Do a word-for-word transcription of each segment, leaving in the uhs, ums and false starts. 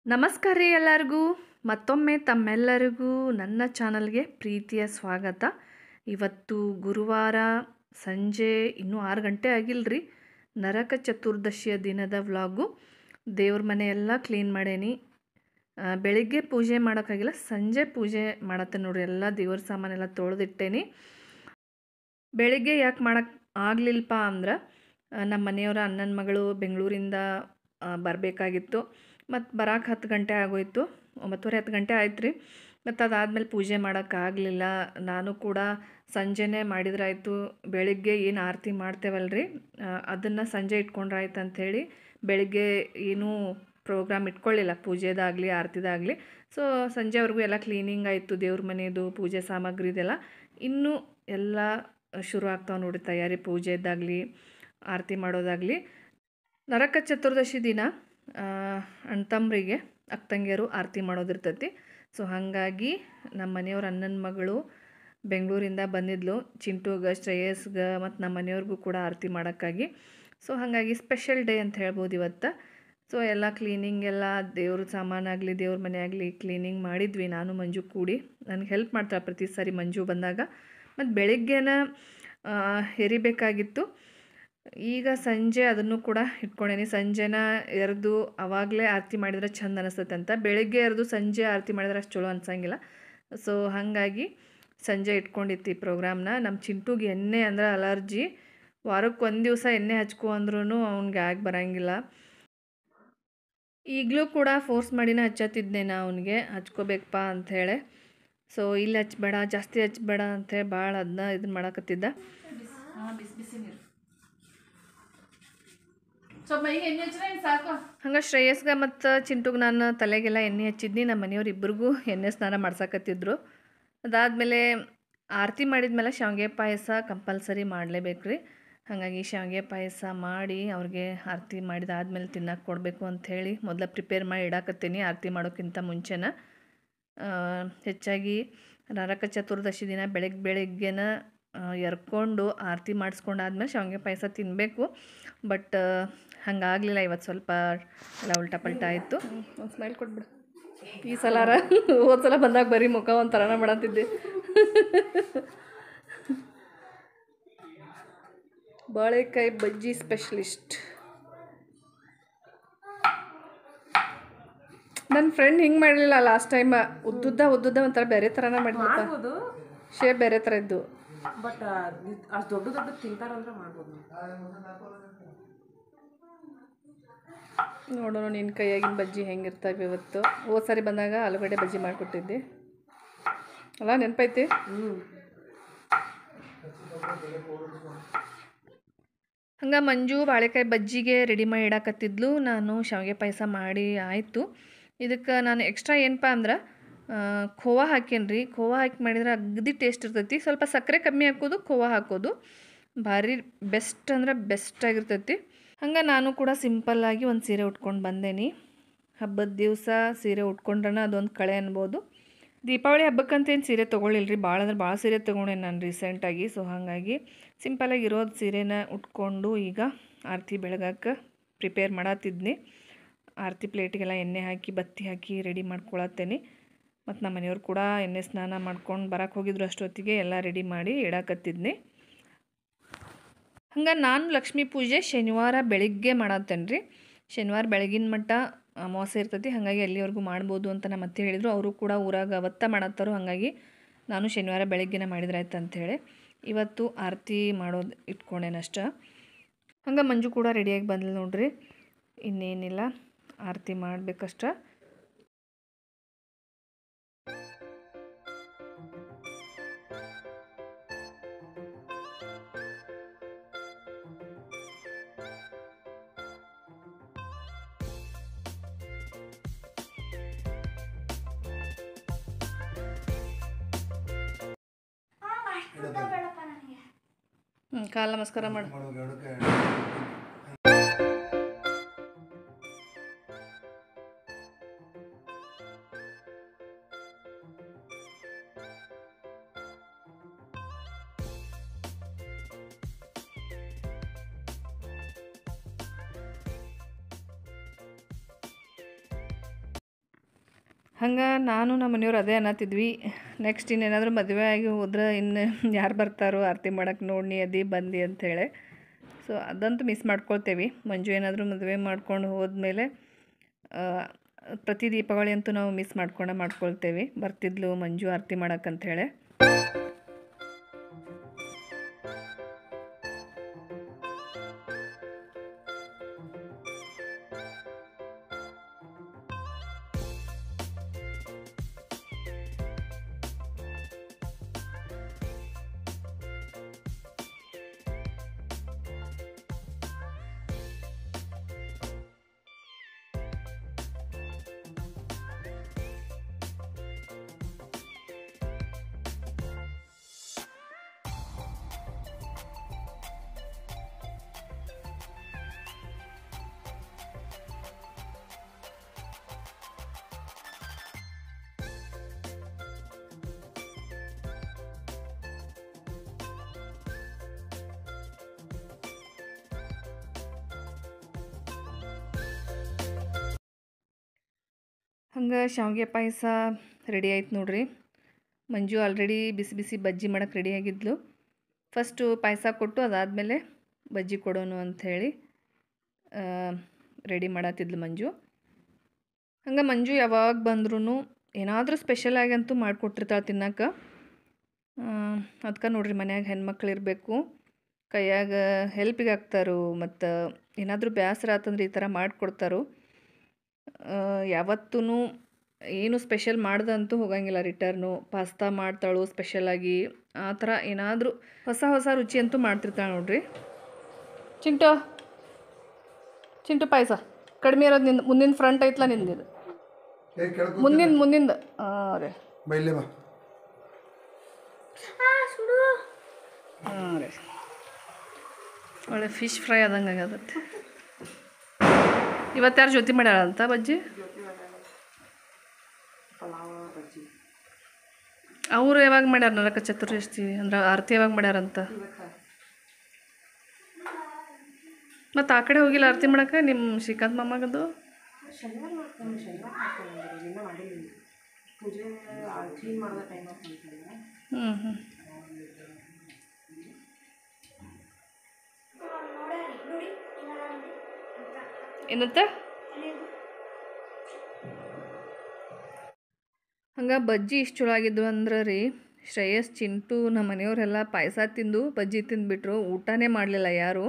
ನಮಸ್ಕಾರ ರೀ ಎಲ್ಲರಿಗೂ. ಮತ್ತೊಮ್ಮೆ ತಮ್ಮೆಲ್ಲರಿಗೂ ನನ್ನ ಚಾನಲ್ಗೆ ಪ್ರೀತಿಯ ಸ್ವಾಗತ. ಇವತ್ತು ಗುರುವಾರ ಸಂಜೆ ಇನ್ನೂ ಆರು ಗಂಟೆ ಆಗಿಲ್ಲರಿ. ನರಕ ಚತುರ್ದಶಿಯ ದಿನದ ವ್ಲಾಗು. ದೇವ್ರ ಮನೆ ಎಲ್ಲ ಕ್ಲೀನ್ ಮಾಡೇನಿ. ಬೆಳಿಗ್ಗೆ ಪೂಜೆ ಮಾಡೋಕ್ಕಾಗಿಲ್ಲ, ಸಂಜೆ ಪೂಜೆ ಮಾಡತ್ತೆ ನೋಡ್ರಿ. ಎಲ್ಲ ದೇವ್ರ ಸಾಮಾನೆಲ್ಲ ತೊಳೆದಿಟ್ಟೇನಿ. ಬೆಳಿಗ್ಗೆ ಯಾಕೆ ಮಾಡೋಕ್ಕೆ ಆಗಲಿಲ್ಲಪ್ಪ ಅಂದ್ರೆ ನಮ್ಮ ಮನೆಯವರ ಅಣ್ಣನ ಮಗಳು ಬೆಂಗಳೂರಿಂದ ಬರಬೇಕಾಗಿತ್ತು. ಮತ್ತು ಬರೋಕೆ ಹತ್ತು ಗಂಟೆ ಆಗೋಯ್ತು. ಒಂಬತ್ತುವರೆ ಹತ್ತು ಗಂಟೆ ಆಯ್ತು ರೀ. ಮತ್ತು ಅದಾದಮೇಲೆ ಪೂಜೆ ಮಾಡೋಕ್ಕಾಗಲಿಲ್ಲ. ನಾನು ಕೂಡ ಸಂಜೆನೇ ಮಾಡಿದ್ರಾಯ್ತು. ಬೆಳಿಗ್ಗೆ ಏನು ಆರತಿ ಮಾಡ್ತೇವಲ್ರಿ, ಅದನ್ನು ಸಂಜೆ ಇಟ್ಕೊಂಡ್ರಾಯ್ತು ಅಂಥೇಳಿ ಬೆಳಿಗ್ಗೆ ಏನೂ ಪ್ರೋಗ್ರಾಮ್ ಇಟ್ಕೊಳ್ಳಿಲ್ಲ, ಪೂಜೆದಾಗಲಿ ಆರತಿದಾಗಲಿ. ಸೊ ಸಂಜೆವರೆಗೂ ಎಲ್ಲ ಕ್ಲೀನಿಂಗ್ ಆಯಿತು. ದೇವ್ರ ಮನೆಯದು ಪೂಜೆ ಸಾಮಗ್ರಿದೆಲ್ಲ ಇನ್ನೂ ಎಲ್ಲ ಶುರು ಆಗ್ತಾವೆ ನೋಡಿ, ತಯಾರಿ ಪೂಜೆದಾಗಲಿ ಆರತಿ ಮಾಡೋದಾಗಲಿ. ನರಕ ಚತುರ್ದಶಿ ದಿನ ಅಣ್ತಂಬ್ರಿಗೆ ಅಕ್ಕಂಗಿಯರು ಆರತಿ ಮಾಡೋದಿರ್ತೈತಿ. ಸೊ ಹಾಗಾಗಿ ನಮ್ಮ ಮನೆಯವ್ರ ಅಣ್ಣನ ಮಗಳು ಬೆಂಗಳೂರಿಂದ ಬಂದಿದ್ಲು. ಚಿಂಟುಗೆ, ಶ್ರೇಯಸ್ಗೆ ಮತ್ತು ನಮ್ಮ ಮನೆಯವ್ರಿಗೂ ಕೂಡ ಆರತಿ ಮಾಡೋಕ್ಕಾಗಿ. ಸೊ ಹಾಗಾಗಿ ಸ್ಪೆಷಲ್ ಡೇ ಅಂತ ಹೇಳ್ಬೋದು ಇವತ್ತು. ಸೊ ಎಲ್ಲ ಕ್ಲೀನಿಂಗ್ ಎಲ್ಲ ದೇವ್ರ ಸಾಮಾನಾಗಲಿ ದೇವ್ರ ಮನೆ ಆಗಲಿ ಕ್ಲೀನಿಂಗ್ ಮಾಡಿದ್ವಿ. ನಾನು ಮಂಜು ಕೂಡಿ. ನನಗೆ ಹೆಲ್ಪ್ ಮಾಡ್ತಾಳೆ ಪ್ರತಿ ಸಾರಿ ಮಂಜು ಬಂದಾಗ. ಮತ್ತು ಬೆಳಿಗ್ಗೆನ ಎರಿಬೇಕಾಗಿತ್ತು. ಈಗ ಸಂಜೆ ಅದನ್ನು ಕೂಡ ಇಟ್ಕೊಂಡೇನಿ. ಸಂಜೆನ ಎರೆದು ಅವಾಗಲೇ ಆರತಿ ಮಾಡಿದ್ರೆ ಚಂದ ಅನಿಸ್ತೈತೆ ಅಂತ. ಬೆಳಗ್ಗೆ ಎರೆದು ಸಂಜೆ ಆರತಿ ಮಾಡಿದ್ರೆ ಅಷ್ಟು ಚಲೋ ಅನ್ಸಂಗಿಲ್ಲ. ಸೊ ಹಾಗಾಗಿ ಸಂಜೆ ಇಟ್ಕೊಂಡಿತ್ತು ಈ ಪ್ರೋಗ್ರಾಮ್ನ. ನಮ್ಮ ಚಿಂಟುಗೆ ಎಣ್ಣೆ ಅಂದ್ರೆ ಅಲರ್ಜಿ. ವಾರಕ್ಕೆ ಒಂದು ದಿವಸ ಎಣ್ಣೆ ಹಚ್ಕೊ ಅಂದ್ರೂ ಅವ್ನಿಗೆ ಆಗಿ ಬರೋಂಗಿಲ್ಲ. ಈಗಲೂ ಕೂಡ ಫೋರ್ಸ್ ಮಾಡಿನ ಹಚ್ಚತ್ತಿದ್ದೆ ನಾ ಅವನಿಗೆ, ಹಚ್ಕೋಬೇಕಪ್ಪ ಅಂಥೇಳಿ. ಸೊ ಇಲ್ಲಿ ಹಚ್ಬೇಡ, ಜಾಸ್ತಿ ಹಚ್ಬೇಡ ಅಂಥೇಳಿ ಭಾಳ ಅದನ್ನ ಇದನ್ನ ಮಾಡಕತ್ತಿದ್ದ. ಬಿಸಿ ಬಿಸಿ ನೀರು ಸ್ವಲ್ಪ ಮೈಗೆ ಎಣ್ಣೆ ಹಚ್ಚಿದ್ರೆ ಸಾಕು. ಹಂಗೆ ಶ್ರೇಯಸ್ಗೆ ಮತ್ತು ಚಿಂಟುಗೆ ನಾನು ತಲೆಗೆಲ್ಲ ಎಣ್ಣೆ ಹಚ್ಚಿದ್ನಿ. ನಮ್ಮ ಮನೆಯವ್ರು ಇಬ್ಬರಿಗೂ ಎಣ್ಣೆ ಸ್ನಾನ ಮಾಡ್ಸಕತ್ತಿದ್ರು. ಅದಾದಮೇಲೆ ಆರತಿ ಮಾಡಿದ್ಮೇಲೆ ಶಾವಿಗೆ ಪಾಯಸ ಕಂಪಲ್ಸರಿ ಮಾಡಲೇಬೇಕು ರೀ. ಹಾಗಾಗಿ ಶಾವಿಗೆ ಪಾಯಸ ಮಾಡಿ ಅವ್ರಿಗೆ ಆರತಿ ಮಾಡಿದಾದ್ಮೇಲೆ ತಿನ್ನಕ್ಕೆ ಕೊಡಬೇಕು ಅಂಥೇಳಿ ಮೊದಲ ಪ್ರಿಪೇರ್ ಮಾಡಿ ಇಡಾಕತ್ತೀನಿ ಆರತಿ ಮಾಡೋಕ್ಕಿಂತ ಮುಂಚೆನ. ಹೆಚ್ಚಾಗಿ ನರಕ ಚತುರ್ದಶಿ ದಿನ ಬೆಳಗ್ಗೆ ಬೆಳಗ್ಗೆನ ಎರ್ಕೊಂಡು ಆರತಿ ಮಾಡಿಸ್ಕೊಂಡಾದ್ಮೇಲೆ ಶಾವಿಗೆ ಪಾಯಸ ತಿನ್ನಬೇಕು. ಬಟ್ ಹಂಗಾಗಲಿಲ್ಲ. ಇವತ್ತು ಸ್ವಲ್ಪ ಎಲ್ಲ ಉಲ್ಟಾ ಪಲ್ಟಾ ಆಯಿತು. ಒಂದು ಸ್ಮೈಲ್ ಕೊಟ್ಬಿಡು ಈ ಸಲಾರ. ಹೋದ ಸಲ ಬಂದಾಗ ಬರೀ ಮುಖ ಒಂಥರನ ಮಾಡತ್ತಿದ್ದೆ. ಬಾಳೆಕಾಯಿ ಬಜ್ಜಿ ಸ್ಪೆಷಲಿಸ್ಟ್ ನನ್ನ ಫ್ರೆಂಡ್ ಹಿಂಗೆ ಮಾಡಲಿಲ್ಲ ಲಾಸ್ಟ್ ಟೈಮ್. ಉದ್ದುದ್ದ ಉದ್ದುದ್ದ ಒಂಥರ ಬೇರೆ ಥರನ ಮಾಡಿದ್ಲು. ಶೇಪ್ ಬೇರೆ ಥರ ಇದ್ದು. ಬಟ್ ಅಷ್ಟು ದೊಡ್ಡ ದೊಡ್ಡ ತಿಂತಾರಂದ್ರೆ ಮಾಡ್ಬೋದು. ನೋಡೋಣ ನಿನ್ನ ಕೈಯಾಗಿನ ಬಜ್ಜಿ ಹೆಂಗಿರ್ತಾವೆ ಇವತ್ತು. ಹೋದ ಸಾರಿ ಬಂದಾಗ ಆಲೂಗಡ್ಡೆ ಬಜ್ಜಿ ಮಾಡಿಕೊಟ್ಟಿದ್ದೆ ಅಲ್ಲ, ನೆನಪೈತಿ? ಹ್ಞೂ. ಹಂಗೆ ಮಂಜು ಬಾಳೆಕಾಯಿ ಬಜ್ಜಿಗೆ ರೆಡಿ ಮಾಡಿ ಇಡಾಕತ್ತಿದ್ಲು. ನಾನು ಶಾವಿಗೆ ಪಾಯಸ ಮಾಡಿ ಆಯಿತು. ಇದಕ್ಕೆ ನಾನು ಎಕ್ಸ್ಟ್ರಾ ಏನಪ್ಪ ಅಂದ್ರೆ ಖೋವಾ ಹಾಕೇನ್ರಿ. ಖೋವಾ ಹಾಕಿ ಮಾಡಿದ್ರೆ ಅಗದಿ ಟೇಸ್ಟ್ ಇರ್ತೈತಿ. ಸ್ವಲ್ಪ ಸಕ್ಕರೆ ಕಮ್ಮಿ ಹಾಕೋದು, ಖೋವಾ ಹಾಕೋದು ಭಾರಿ ಬೆಸ್ಟ್ ಅಂದ್ರೆ ಬೆಸ್ಟ್ ಆಗಿರ್ತೈತಿ. ಹಂಗೆ ನಾನು ಕೂಡ ಸಿಂಪಲ್ಲಾಗಿ ಒಂದು ಸೀರೆ ಉಟ್ಕೊಂಡು ಬಂದೇನಿ. ಹಬ್ಬದ ದಿವಸ ಸೀರೆ ಉಟ್ಕೊಂಡ್ರೆ ಅದೊಂದು ಕಳೆ ಅನ್ಬೋದು. ದೀಪಾವಳಿ ಹಬ್ಬಕ್ಕಂತೇನು ಸೀರೆ ತೊಗೊಳ್ಳಿಲ್ರಿ. ಭಾಳ ಅಂದ್ರೆ ಭಾಳ ಸೀರೆ ತೊಗೊಂಡೇನೆ ನಾನು ರೀಸೆಂಟಾಗಿ. ಸೊ ಹಾಗಾಗಿ ಸಿಂಪಲಾಗಿ ಇರೋದು ಸೀರೆನ ಉಟ್ಕೊಂಡು ಈಗ ಆರತಿ ಬೆಳಗಕ್ಕೆ ಪ್ರಿಪೇರ್ ಮಾಡತ್ತಿದ್ನಿ. ಆರತಿ ಪ್ಲೇಟಿಗೆಲ್ಲ ಎಣ್ಣೆ ಹಾಕಿ ಬತ್ತಿ ಹಾಕಿ ರೆಡಿ ಮಾಡ್ಕೊಳತ್ತೇನೆ. ಮತ್ತು ನಮ್ಮ ಮನೆಯವ್ರು ಕೂಡ ಎಣ್ಣೆ ಸ್ನಾನ ಮಾಡ್ಕೊಂಡು ಬರಕ್ಕೆ ಹೋಗಿದ್ರು. ಅಷ್ಟೊತ್ತಿಗೆ ಎಲ್ಲ ರೆಡಿ ಮಾಡಿ ಇಡಾಕತ್ತಿದ್ನಿ. ಹಂಗೆ ನಾನು ಲಕ್ಷ್ಮೀ ಪೂಜೆ ಶನಿವಾರ ಬೆಳಿಗ್ಗೆ ಮಾಡತ್ತೇನೆ ರೀ. ಶನಿವಾರ ಬೆಳಗಿನ ಮಟ್ಟ ಅಮಾವಾಸ್ಯೆ ಇರ್ತೈತಿ. ಹಾಗಾಗಿ ಎಲ್ಲಿವರೆಗೂ ಮಾಡ್ಬೋದು ಅಂತ ನಮ್ಮ ಅತ್ತೆ ಹೇಳಿದರು. ಅವರು ಕೂಡ ಊರಾಗ ಅವತ್ತ ಮಾಡತ್ತಾರೋ. ಹಾಗಾಗಿ ನಾನು ಶನಿವಾರ ಬೆಳಗ್ಗೆನ ಮಾಡಿದ್ರಾಯ್ತು ಅಂಥೇಳಿ ಇವತ್ತು ಆರತಿ ಮಾಡೋದು ಇಟ್ಕೊಂಡೇನಷ್ಟ. ಹಂಗೆ ಮಂಜು ಕೂಡ ರೆಡಿಯಾಗಿ ಬಂದ್ಲು ನೋಡ್ರಿ. ಇನ್ನೇನಿಲ್ಲ, ಆರತಿ ಮಾಡಬೇಕಷ್ಟ. ಹ್ಞೂ ಕಾಲು ನಮಸ್ಕಾರ ಮಾಡು. ಹಂಗೆ ನಾನು ನಮ್ಮ ಮನೆಯವ್ರು ಅದೇ ಅನ್ನತ್ತಿದ್ವಿ, ನೆಕ್ಸ್ಟ್ ಇನ್ನೇನಾದರೂ ಮದುವೆ ಆಗಿ ಹೋದ್ರೆ ಇನ್ನು ಯಾರು ಬರ್ತಾರೋ ಆರತಿ ಮಾಡಕ್ಕೆ ನೋಡಿ ಅದಿ ಬಂದು ಅಂಥೇಳಿ. ಸೊ ಅದಂತೂ ಮಿಸ್ ಮಾಡ್ಕೊಳ್ತೇವೆ. ಮಂಜು ಏನಾದರೂ ಮದುವೆ ಮಾಡ್ಕೊಂಡು ಹೋದ್ಮೇಲೆ ಪ್ರತಿ ದೀಪಾವಳಿ ಅಂತೂ ನಾವು ಮಿಸ್ ಮಾಡ್ಕೊಂಡೆ ಮಾಡ್ಕೊಳ್ತೇವೆ. ಬರ್ತಿದ್ಲು ಮಂಜು ಆರತಿ ಮಾಡಕ್ಕಂಥೇಳಿ. ಹಂಗೆ ಶಾವಿಗೆ ಪಾಯಸ ರೆಡಿ ಆಯ್ತು ನೋಡ್ರಿ. ಮಂಜು ಆಲ್ರೆಡಿ ಬಿಸಿ ಬಿಸಿ ಬಜ್ಜಿ ಮಾಡೋಕ್ಕೆ ರೆಡಿಯಾಗಿದ್ಲು. ಫಸ್ಟು ಪಾಯಸ ಕೊಟ್ಟು ಅದಾದಮೇಲೆ ಬಜ್ಜಿ ಕೊಡೋನು ಅಂಥೇಳಿ ರೆಡಿ ಮಾಡತ್ತಿದ್ಲು ಮಂಜು. ಹಂಗೆ ಮಂಜು ಯಾವಾಗ ಬಂದ್ರೂ ಏನಾದರೂ ಸ್ಪೆಷಲಾಗಿ ಅಂತೂ ಮಾಡಿಕೊಟ್ಟಿರ್ತಾಳೆ ತಿನ್ನಕ್ಕೆ. ಅದಕ್ಕೆ ನೋಡ್ರಿ ಮನ್ಯಾಗ ಹೆಣ್ಮಕ್ಳು ಇರಬೇಕು, ಕೈಯಾಗ ಹೆಲ್ಪಿಗೆ ಆಗ್ತಾರೋ, ಮತ್ತು ಏನಾದರೂ ಬೇಸರ ಆತಂದ್ರೆ ಈ ಥರ ಮಾಡಿಕೊಡ್ತಾರೋ. ಯಾವತ್ತೂ ಏನು ಸ್ಪೆಷಲ್ ಮಾಡ್ದಂತೂ ಹೋಗಂಗಿಲ್ಲ ರಿಟರ್ನು. ಪಾಸ್ತಾ ಮಾಡ್ತಾಳು ಸ್ಪೆಷಲಾಗಿ, ಆ ಥರ ಏನಾದರೂ ಹೊಸ ಹೊಸ ರುಚಿ ಅಂತೂ ಮಾಡ್ತಿರ್ತಾಳೆ ನೋಡ್ರಿ. ಚಿಂಟು ಚಿಂಟು ಪಾಯಸ ಕಡಿಮೆ ಇರೋದು ನಿಂದು, ಮುಂದಿನ ಫ್ರಂಟ್ ಐತ್ಲ ನಿಂದಿದು, ಮುಂದಿನ ಮುಂದಿಂದ ರೀ. ಹಾಂ ರೀ, ಒಳ್ಳೆ ಫಿಶ್ ಫ್ರೈ ಆದಂಗೆ ಆಗತ್ತೆ. ಇವತ್ತು ಯಾರು ಜೊತೆ ಮಾಡ್ಯಾರ ಅಂತ ಬಜ್ಜಿ? ಅವರು ಯಾವಾಗ ಮಾಡ್ಯಾರ ನರಕ ಚತುರ್ದಶಿ ಅಂದ್ರೆ ಆರತಿ ಯಾವಾಗ ಮಾಡ್ಯಾರಂತ? ಮತ್ತು ಆ ಕಡೆ ಹೋಗಿಲ್ಲ ಆರತಿ ಮಾಡಕ್ಕೆ ನಿಮ್ಮ ಶ್ರೀಕಾಂತ್ ಮಾಮಾಗದು? ಹ್ಞೂ ಹ್ಞೂ ಏನಂತ? ಹಂಗೆ ಬಜ್ಜಿ ಇಷ್ಟು ಚಲೋ ಆಗಿದ್ವು ಅಂದ್ರೆ ರೀ, ಶ್ರೇಯಸ್ ಚಿಂಟು ನಮ್ಮ ಮನೆಯವರೆಲ್ಲ ಪಾಯಸ ತಿಂದು ಬಜ್ಜಿ ತಿಂದುಬಿಟ್ರು. ಊಟನೇ ಮಾಡಲಿಲ್ಲ ಯಾರು.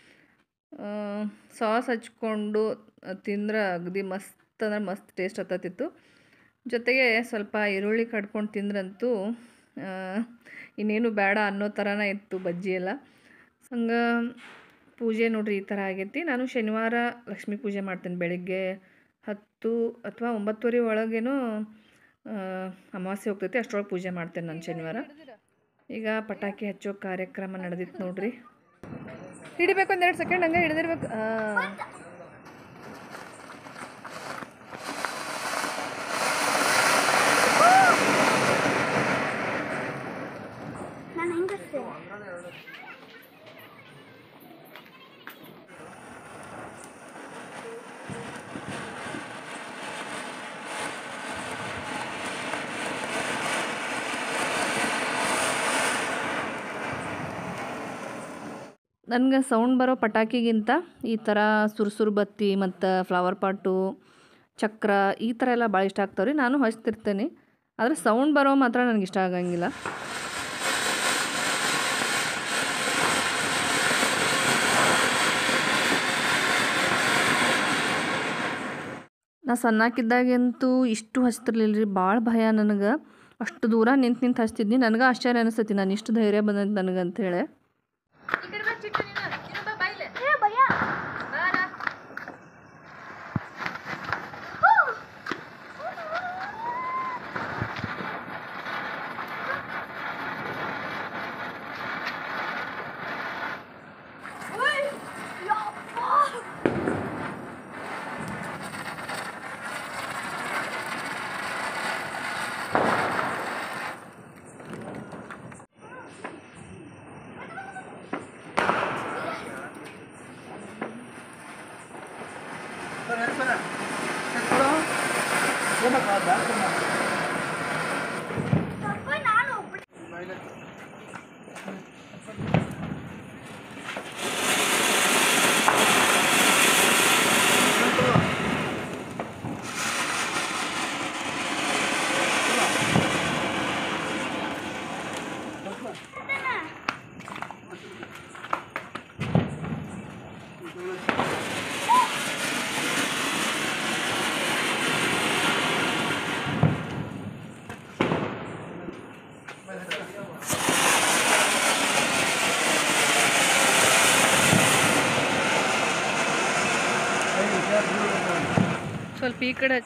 ಸಾಸ್ ಹಚ್ಕೊಂಡು ತಿಂದ್ರೆ ಅಗದಿ ಮಸ್ತ್ ಅಂದ್ರೆ ಮಸ್ತ್ ಟೇಸ್ಟ್ ಹತ್ತತ್ತಿತ್ತು. ಜೊತೆಗೆ ಸ್ವಲ್ಪ ಈರುಳ್ಳಿ ಕಡ್ಕೊಂಡು ತಿಂದ್ರಂತೂ ಇನ್ನೇನು ಬೇಡ ಅನ್ನೋ ಥರನೇ ಇತ್ತು ಬಜ್ಜಿ ಎಲ್ಲ. ಹಂಗೆ ಪೂಜೆ ನೋಡ್ರಿ ಈ ಥರ ಆಗೈತಿ. ನಾನು ಶನಿವಾರ ಲಕ್ಷ್ಮೀ ಪೂಜೆ ಮಾಡ್ತೇನೆ. ಬೆಳಿಗ್ಗೆ ಹತ್ತು ಅಥವಾ ಒಂಬತ್ತುವರೆ ಒಳಗೇನೋ ಅಮಾವಾಸ್ಯೆ ಹೋಗ್ತೈತಿ, ಅಷ್ಟರೊಳಗೆ ಪೂಜೆ ಮಾಡ್ತೇನೆ ನಾನು ಶನಿವಾರ. ಈಗ ಪಟಾಕಿ ಹಚ್ಚೋ ಕಾರ್ಯಕ್ರಮ ನಡೆದಿತ್ತು ನೋಡ್ರಿ. ಹಿಡಿಬೇಕು ಒಂದೆರಡು ಸೆಕೆಂಡ್ ಹಂಗೆ ಹಿಡಿದಿರ್ಬೇಕು. ನನಗೆ ಸೌಂಡ್ ಬರೋ ಪಟಾಕಿಗಿಂತ ಈ ಥರ ಸುರುಸುರು ಬತ್ತಿ ಮತ್ತು ಫ್ಲವರ್ ಪಾಟು, ಚಕ್ರ ಈ ಥರ ಎಲ್ಲ ಭಾಳ ಇಷ್ಟ ಆಗ್ತಾವೆ ರೀ. ನಾನು ಹಚ್ತಿರ್ತೇನೆ, ಆದರೆ ಸೌಂಡ್ ಬರೋ ಮಾತ್ರ ನನಗೆ ಇಷ್ಟ ಆಗಂಗಿಲ್ಲ. ನಾ ಸಣ್ಣಕ್ಕಿದ್ದಾಗಂತೂ ಇಷ್ಟು ಹಚ್ತಿರ್ಲಿಲ್ಲ ರೀ. ಭಾಳ ಭಯ ನನಗೆ. ಅಷ್ಟು ದೂರ ನಿಂತು ನಿಂತು ಹಚ್ತಿದ್ನಿ. ನನಗೆ ಆಶ್ಚರ್ಯ ಅನಿಸ್ತೈತಿ ನಾನು ಇಷ್ಟು ಧೈರ್ಯ ಬಂದೈತೆ ನನಗೆ ಅಂಥೇಳಿ. ಸ್ವಲ್ಪ ಈ ಕಡೆ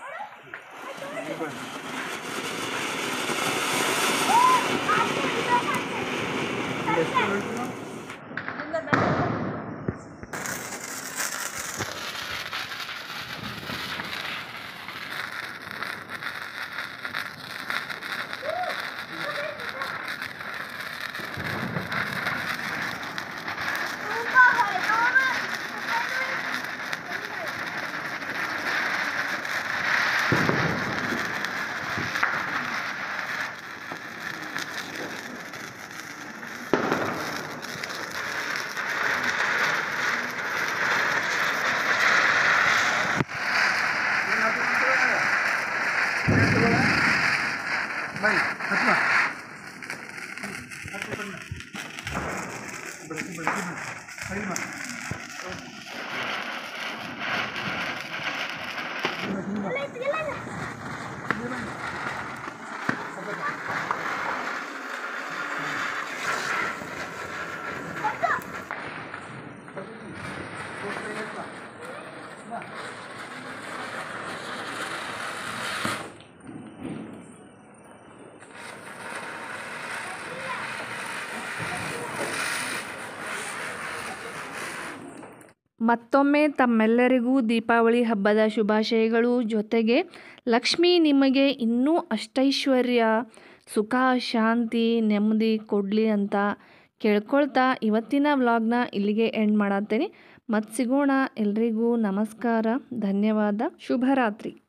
ಮತ್ತೊಮ್ಮೆ ತಮ್ಮೆಲ್ಲರಿಗೂ ದೀಪಾವಳಿ ಹಬ್ಬದ ಶುಭಾಶಯಗಳು. ಜೊತೆಗೆ ಲಕ್ಷ್ಮಿ ನಿಮಗೆ ಇನ್ನೂ ಅಷ್ಟೈಶ್ವರ್ಯ, ಸುಖ, ಶಾಂತಿ, ನೆಮ್ಮದಿ ಕೊಡಲಿ ಅಂತ ಕೇಳ್ಕೊಳ್ತಾ ಇವತ್ತಿನ ವ್ಲಾಗ್ನ ಇಲ್ಲಿಗೆ ಎಂಡ್ ಮಾಡತ್ತೇನೆ. ಮತ್ತೆ ಸಿಗೋಣ. ಎಲ್ರಿಗೂ ನಮಸ್ಕಾರ, ಧನ್ಯವಾದ, ಶುಭರಾತ್ರಿ.